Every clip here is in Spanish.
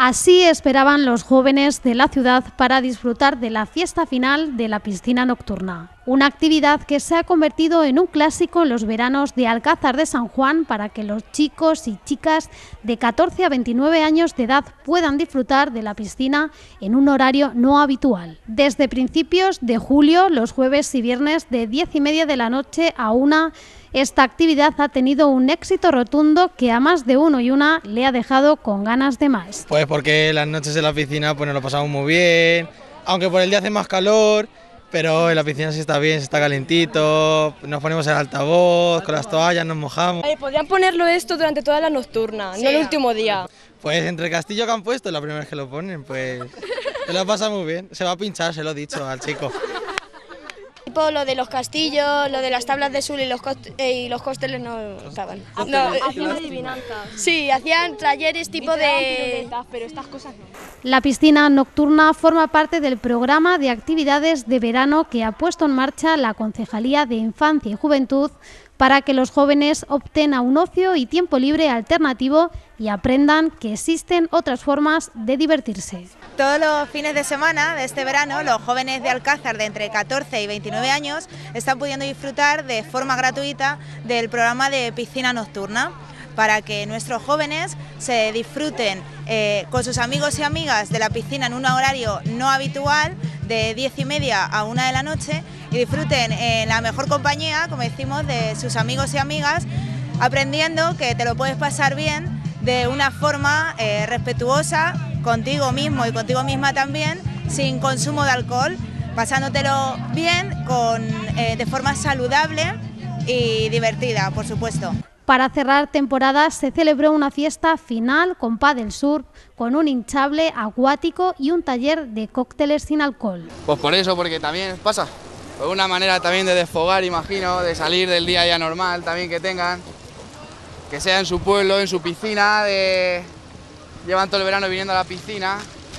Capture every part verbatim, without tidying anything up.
Así esperaban los jóvenes de la ciudad para disfrutar de la fiesta final de la piscina nocturna. Una actividad que se ha convertido en un clásico en los veranos de Alcázar de San Juan para que los chicos y chicas de catorce a veintinueve años de edad puedan disfrutar de la piscina en un horario no habitual. Desde principios de julio, los jueves y viernes de diez y media de la noche a una, esta actividad ha tenido un éxito rotundo que a más de uno y una le ha dejado con ganas de más. Pues porque las noches en la piscina pues nos lo pasamos muy bien, aunque por el día hace más calor, pero en la piscina sí está bien, sí está calentito, nos ponemos el altavoz, con las toallas nos mojamos. Ay, podrían ponerlo esto durante toda la nocturna, sí, no el último día. Pues entre el castillo que han puesto, la primera vez que lo ponen, pues se lo pasa muy bien, se va a pinchar, se lo he dicho al chico. Tipo lo de los castillos, lo de las tablas de sul y los, eh, y los cócteles no estaban. No, hacían adivinanzas. Sí, hacían talleres tipo de... pero estas cosas no. La piscina nocturna forma parte del programa de actividades de verano que ha puesto en marcha la Concejalía de Infancia y Juventud para que los jóvenes opten a un ocio y tiempo libre alternativo y aprendan que existen otras formas de divertirse. Todos los fines de semana de este verano, los jóvenes de Alcázar de entre catorce y veintinueve años están pudiendo disfrutar de forma gratuita del programa de piscina nocturna, para que nuestros jóvenes se disfruten eh, con sus amigos y amigas de la piscina en un horario no habitual, de diez y media a una de la noche, y disfruten en la mejor compañía, como decimos, de sus amigos y amigas, aprendiendo que te lo puedes pasar bien de una forma eh, respetuosa contigo mismo y contigo misma también, sin consumo de alcohol, pasándotelo bien, con, eh, de forma saludable y divertida, por supuesto. Para cerrar temporada se celebró una fiesta final con pádel surf, con un hinchable acuático y un taller de cócteles sin alcohol. Pues por eso, porque también pasa, pues una manera también de desfogar, imagino, de salir del día a día normal también que tengan, que sea en su pueblo, en su piscina, de... llevan todo el verano viniendo a la piscina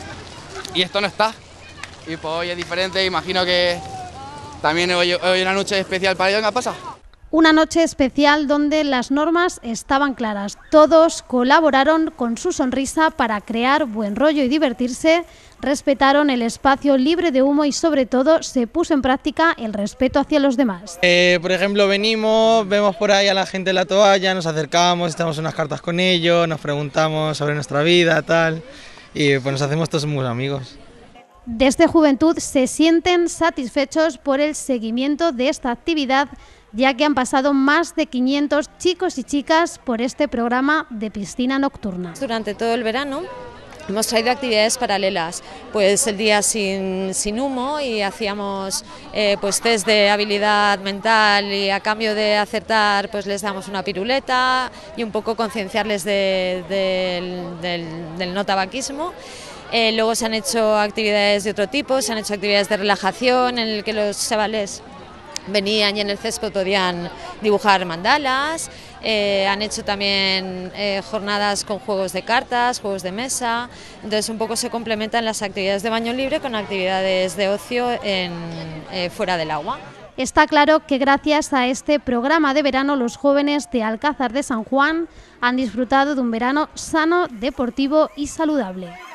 y esto no está. Y pues hoy es diferente, imagino que también hoy, hoy una noche especial para ellos. Venga, pasa. Una noche especial donde las normas estaban claras. Todos colaboraron con su sonrisa para crear buen rollo y divertirse, respetaron el espacio libre de humo y sobre todo se puso en práctica el respeto hacia los demás. Eh, por ejemplo, venimos, vemos por ahí a la gente en la toalla, nos acercamos, echamos unas cartas con ellos, nos preguntamos sobre nuestra vida, tal, y pues nos hacemos todos muy amigos. Desde Juventud se sienten satisfechos por el seguimiento de esta actividad, ya que han pasado más de quinientos chicos y chicas por este programa de piscina nocturna. Durante todo el verano hemos traído actividades paralelas, pues el día sin, sin humo y hacíamos eh, pues test de habilidad mental y a cambio de acertar pues les damos una piruleta y un poco concienciarles de, de, del, del no tabaquismo. Eh, luego se han hecho actividades de otro tipo, se han hecho actividades de relajación en el que los chavales venían y en el césped podían dibujar mandalas, eh, han hecho también eh, jornadas con juegos de cartas, juegos de mesa, entonces un poco se complementan las actividades de baño libre con actividades de ocio en, eh, fuera del agua. Está claro que gracias a este programa de verano los jóvenes de Alcázar de San Juan han disfrutado de un verano sano, deportivo y saludable.